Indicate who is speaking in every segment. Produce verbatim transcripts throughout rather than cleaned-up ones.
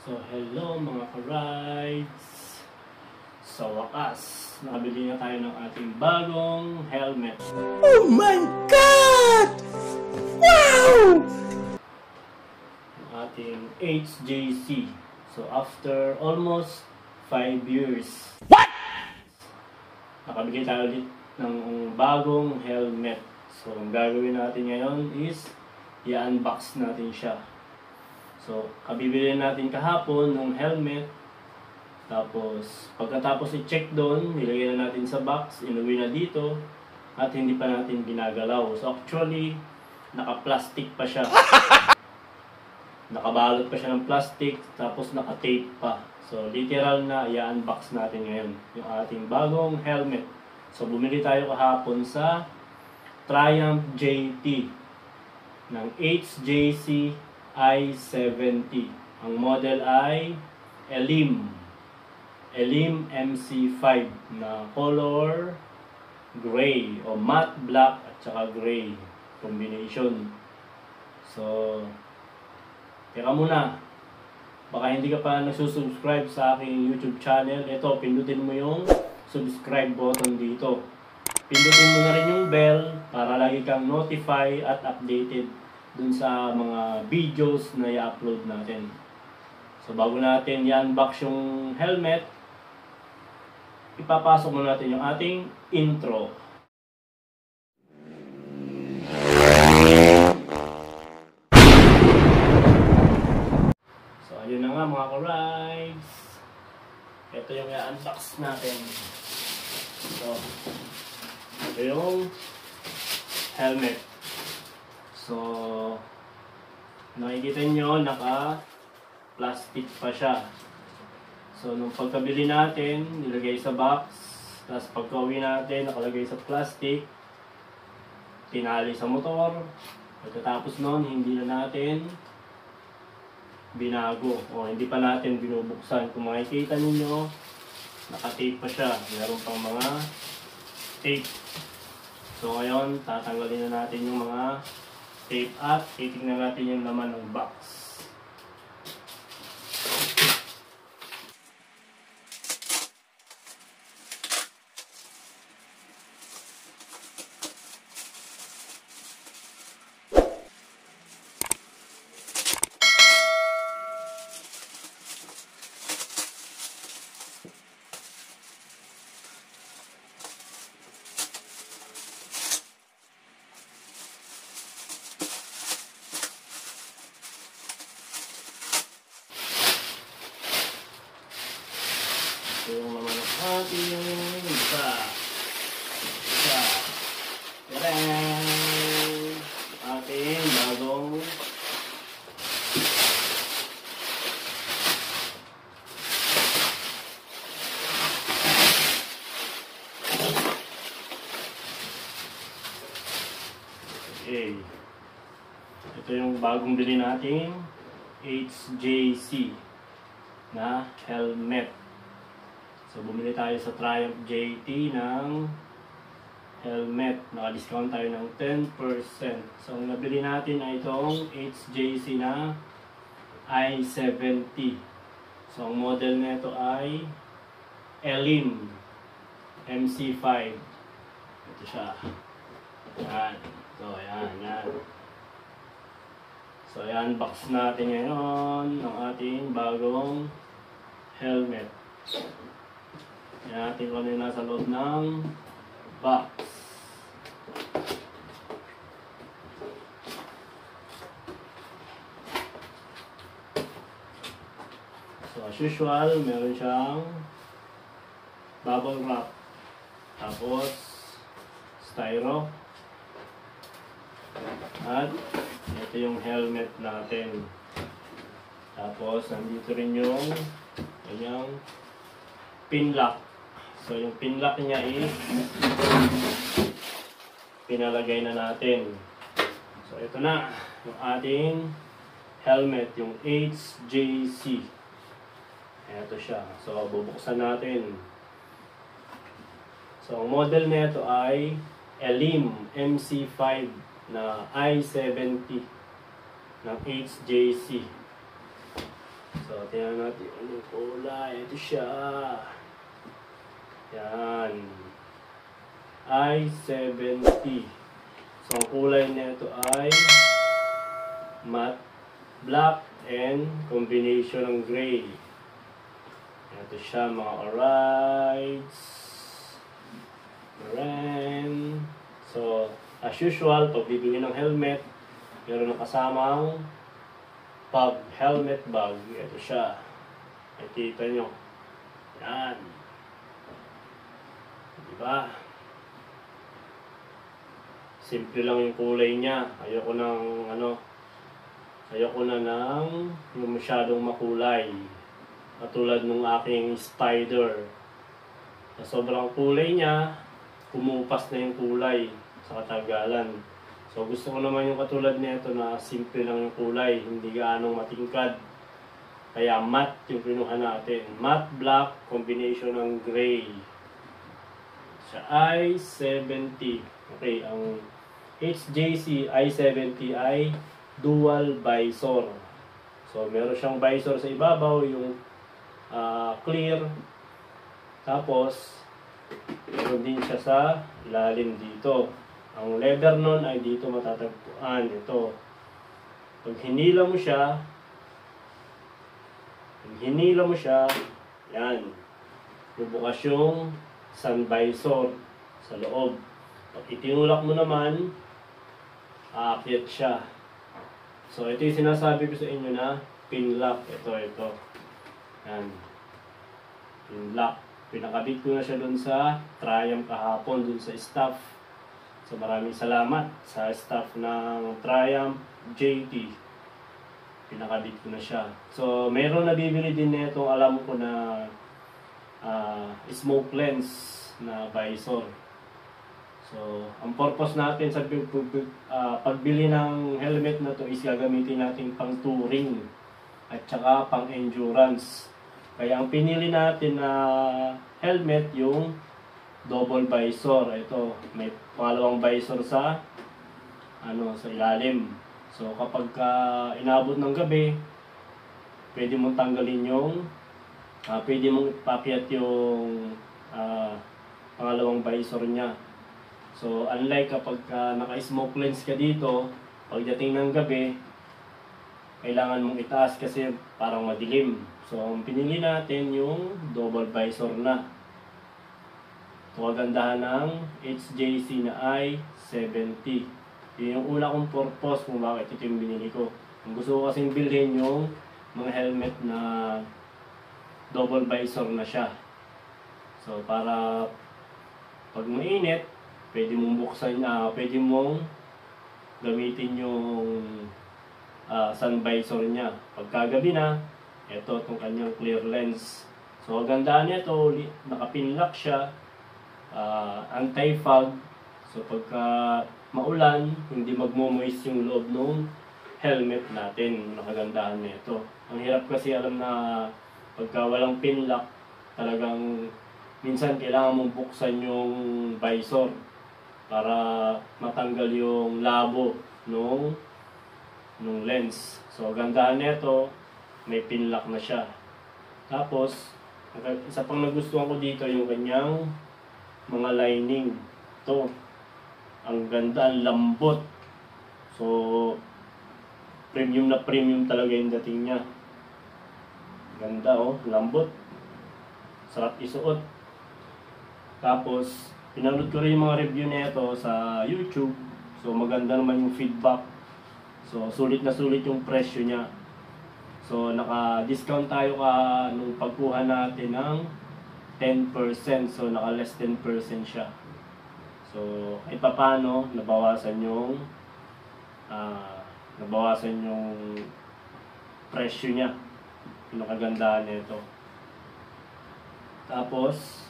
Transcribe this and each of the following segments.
Speaker 1: So, hello mga ka-rides! Sa wakas, nakabili na tayo ng ating bagong helmet.
Speaker 2: Oh my God! Wow!
Speaker 1: Ang ating H J C. So, after almost five years,
Speaker 2: What?
Speaker 1: nakabili tayo ulit ng bagong helmet. So, ang gagawin natin ngayon is i-unbox natin siya. So, kabibili natin kahapon ng helmet. Tapos, pagkatapos i-check doon, nilagay na natin sa box, inuwi na dito, at hindi pa natin ginagalaw. So, actually, naka-plastic pa siya. Nakabalot pa siya ng plastic, tapos naka-tape pa. So, literal na i-unbox natin ngayon yung ating bagong helmet. So, bumili tayo kahapon sa Triumph J T ng H J C I seventy. Ang model ay Elim. Elim M C five na color gray o matte black at saka gray combination. So, teka muna. Baka hindi ka pa nagsusubscribe sa aking YouTube channel. Ito, pindutin mo yung subscribe button dito. Pindutin mo na rin yung bell para lagi kang notify at updated dun sa mga videos na i-upload natin. So, bago natin i-unbox yung helmet, ipapasok mo natin yung ating intro. So, ayun na nga mga ka-rides. Ito yung i-unbox natin. So, ito yung helmet. So, nakikita nyo, naka-plastic pa siya. So, nung pagkabili natin, nilagay sa box. Tapos pagka-uwi natin, nakalagay sa plastic. Tinali sa motor. Pagkatapos nun, hindi na natin binago. O hindi pa natin binubuksan. Kung makikita ninyo, naka-tape pa siya. Meron pang mga tape. So, ngayon, tatanggalin na natin yung mga tape at titignan natin yung laman ng box. Ito yung laman ng ating isa. Isa. Tadaan! Ating bagong okay. Ito yung bagong bili nating H J C na helmet. So, bumili tayo sa Triumph J T ng helmet. Naka-discount tayo ng ten percent. So, ang nabili natin ay itong H J C na I seventy. So, ang model nito ay Elim M C five. Ito siya. Yan. So, ayan, yan. So, ayan, box natin ngayon ng ating bagong helmet. Yan natin kung ano yung nasa loob ng box. So as usual, meron siyang bubble wrap. Tapos styro. At ito yung helmet natin. Tapos nandito rin yung kanyang pin lock. So, yung pin lock niya is pinalagay na natin. So, ito na yung ating helmet, yung H J C. Ito siya. So, bubuksan natin. So, ang model nito ay Elim M C five na I seventy ng H J C. So, So, tingnan natin anong kulay. Ito siya. Yan. I seventy. So, ang kulay nito ay matte black and combination ng gray. Ito siya, mga alrights. Maran. So, as usual, pag bibili ng helmet, meron na kasamang pag helmet bag. Ito siya. Nakikita nyo. Yan. Diba? Simple lang yung kulay niya. Ayoko ng ano, ayoko na ng yung masyadong makulay. Katulad nung aking spider. Sa sobrang kulay niya, kumupas na yung kulay sa katagalan. So gusto ko naman yung katulad nito na simple lang yung kulay, hindi gaanong matingkad. Kaya matte yung pinuha natin. Matte black, combination ng gray. Sa I seventy. Okay, ang H J C I seventy ay dual visor. So meron siyang visor sa ibabaw, yung uh, clear. Tapos meron din siya sa ilalim dito. Ang leather nun ay dito matatagpuan. Ito. Pag hinila mo siya, pag hinila mo siya, yan. Bubukas yung sun visor sa loob. Pag itinulak mo naman, aakyat siya. So, ito yung sinasabi ko sa inyo na pin lock. Ito, ito. Yan. Pin lock. Pinakabit ko na siya dun sa Triumph kahapon, dun sa staff. So maraming salamat sa staff ng Triumph J T. Pinakabit ko na siya. So meron nabibili din nito, alam ko na uh, smoke lens na visor. So ang purpose natin sa uh, pagbili ng helmet na to is gagamitin natin pang touring at saka pang endurance. Kaya ang pinili natin na helmet yung double visor. Ito, may pangalawang visor sa ano sa ilalim. So kapag ka inabot ng gabi, pwede mong tanggalin yung uh, pwede mong ipakyat yung uh, pangalawang visor niya. So unlike kapag ka naka-smoke lens ka dito, pagdating ng gabi, kailangan mong itaas kasi parang madilim. So ang pinili natin yung double visor na. Ito kagandahan ng H J C na I seventy. Yun yung una kong purpose kung bakit ito yung binili ko. Ang gusto ko kasing bilhin yung mga helmet na double visor na siya. So para pag mainit, pwede mong buksan, uh, pwede mong gamitin yung uh, sun visor niya. Pagkagabi na, ito itong kanyang clear lens. So ang ganda nito, nakapinlock siya. Uh, anti-fog. So pagka maulan, hindi magmo-moist yung loob ng helmet natin. Nakagandahan nito. Ang hirap kasi alam na pagka walang pinlock, talagang minsan kailangan mong buksan yung visor para matanggal yung labo nung nung lens. So gandahan nito, may pinlock na siya. Tapos isa pang nagustuhan ko dito yung kanyang mga lining. Ito, ang ganda, ang lambot. So premium na premium talaga yung dating niya. Ganda oh, lambot. Sarap isuot. Tapos pinanood ko rin yung mga review nito sa YouTube. So maganda naman yung feedback. So sulit na sulit yung presyo niya. So naka-discount tayo ka nung pagkuha natin ng ten percent. So naka less ten percent siya. So ay paano nabawasan yung uh, nabawasan yung presyo niya. Yung kagandahan nito. Tapos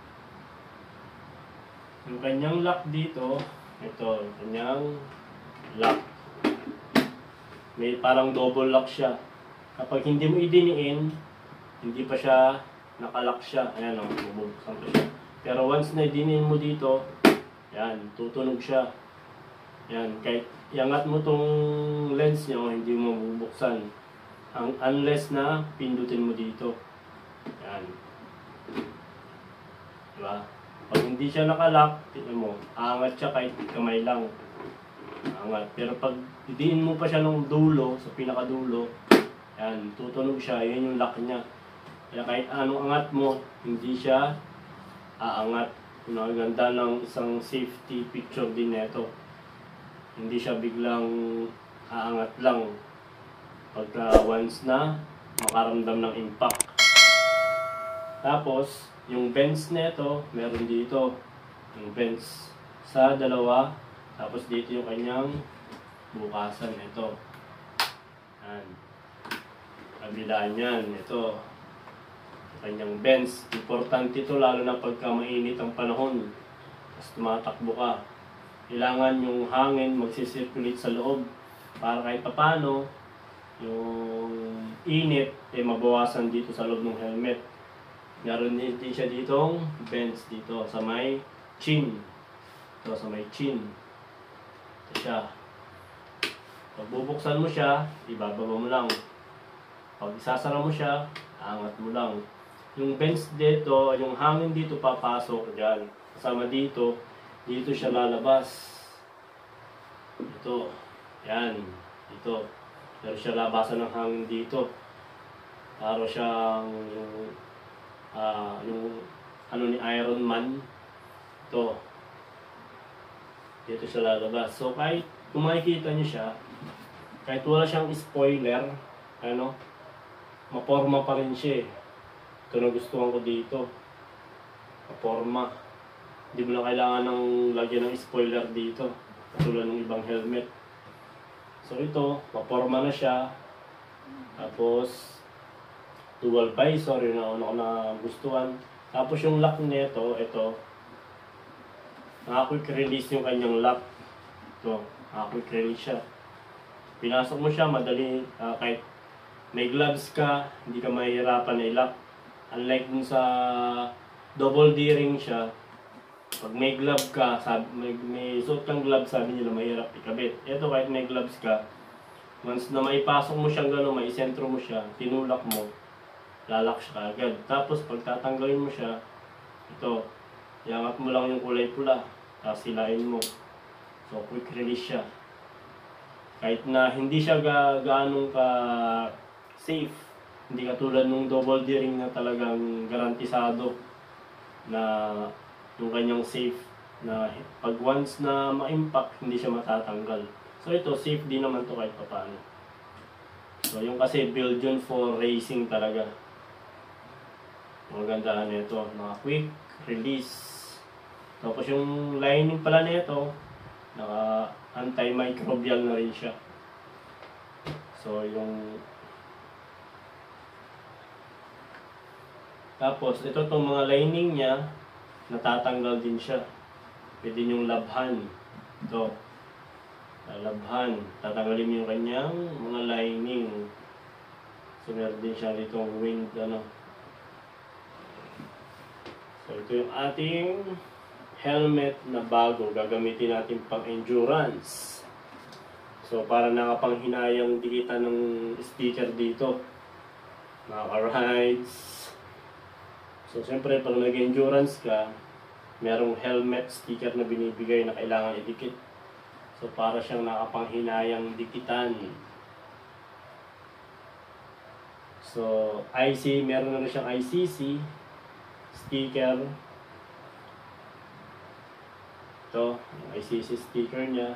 Speaker 1: yung kanyang lock dito, ito, yung kanyang lock. May parang double lock siya. Kapag hindi mo idiniin, hindi pa siya nakalock siya. Ayan o, bubuksan ko siya. Pero once na idiniin mo dito, yan, tutunog siya. Yan, kahit iangat mo tong lens nyo, hindi mo bubuksan. Ang, unless na pindutin mo dito. Yan. Diba? Pag hindi siya nakalock, tingnan mo, aangat siya kahit kamay lang. Aangat. Pero pag didiin mo pa siya ng dulo, sa pinakadulo, yan, tutunog siya, yun yung lock niya. Kaya kahit anong angat mo, hindi siya aangat. Yung ganda ng isang safety picture din nito. Hindi siya biglang aangat lang pagka once na makaramdam ng impact. Tapos, yung vents nito, meron dito. Yung vents sa dalawa. Tapos dito yung kanyang bukasan. Ito. Yan. Kabila niyan. Ito. Yung kanyang vents. Importante ito lalo na pagka mainit ang panahon. Tapos tumatakbo ka. Kailangan yung hangin magsisirculate sa loob. Para kahit papano, yung init ay eh, mabawasan dito sa loob ng helmet. Meron din siya ditong vents dito sa may chin. Ito sa may chin. Ito siya. Pag bubuksan mo siya, ibababa mo lang. Pag isasara mo siya, aangat mo lang. Yung vents dito, yung hangin dito papasok dyan. Kasama dito, dito siya lalabas. Ito. Yan. Dito. Pero siya labasan ng hangin dito. Para siyang yung, uh, yung ano ni Iron Man. Ito. Dito siya lalabas. So kahit kung makikita niyo siya, kahit wala siyang spoiler, ano, maporma pa rin siya eh. Ito na gustuhan ko dito. Maporma. Hindi mo na kailangan ng lagyan ng spoiler dito. Tulad ng ibang helmet. So ito, maporma na siya. Tapos, dual visor, yun na una ko na gustuhan. Tapos yung lock nito, ito, naka-quick release yung kanyang lock. Ito, naka-quick release siya. Pinasok mo siya, madali, uh, kahit may gloves ka, hindi ka mahihirapan na i-lock. Unlike dun sa double D-ring siya, pag may glove ka, sabi, may, may suot kang glove, sabi nila mahirap ikabit. Ito kahit may gloves ka, once na maipasok mo siyang gano'n, maisentro mo siya, tinulak mo, lalak siya agad. Tapos pag tatanggalin mo siya, ito, iangat mo lang yung kulay pula, tapos silain mo. So quick release siya. Kahit na hindi siya ga gaanong ka safe, hindi katulad nung double D-ring na talagang garantisado na yung kanyang safe na pag once na ma-impact, hindi siya matatanggal. So ito, safe din naman to kahit paano. So yung kasi build yun for racing talaga. Ang gandahan nito, mga quick release. Tapos yung lining pala nito, naka antimicrobial na rin siya. So yung tapos ito tong mga lining niya, natatanggal din siya. Pwede niyong labhan. Ito. Labhan. Tatanggalin niyo yung kanyang mga lining. So, meron din siya ditong winged, ano. So, ito yung ating helmet na bago. Gagamitin natin pang endurance. So, para nakapanghinayang dikitan ng sticker dito. Nakaka-rides. So, siyempre, pag nag-endurance ka, merong helmet sticker na binibigay na kailangan idikit. So, para siyang nakapanghinayang dikitan. So, I C, meron na rin siyang I C C, sticker. Ito, yung I C C sticker niya.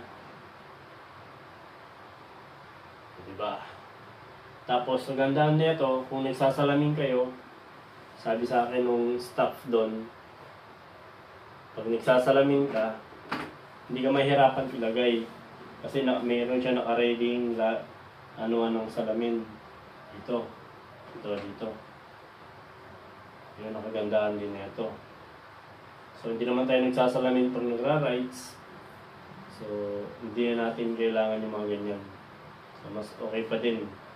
Speaker 1: Diba? Tapos, ang gandaan nito, kung nagsasalamin kayo, sabi sa akin nung staff doon, pag nagsasalamin ka, hindi ka mahirapan ilagay. Kasi na, mayroon siya naka-reading la, ano-anong salamin. Dito. Ito, dito. Yun ang kagandaan din nito. So, hindi naman tayo nagsasalamin pag nagra-rides. So, hindi na natin kailangan yung mga ganyan. So, mas okay pa din.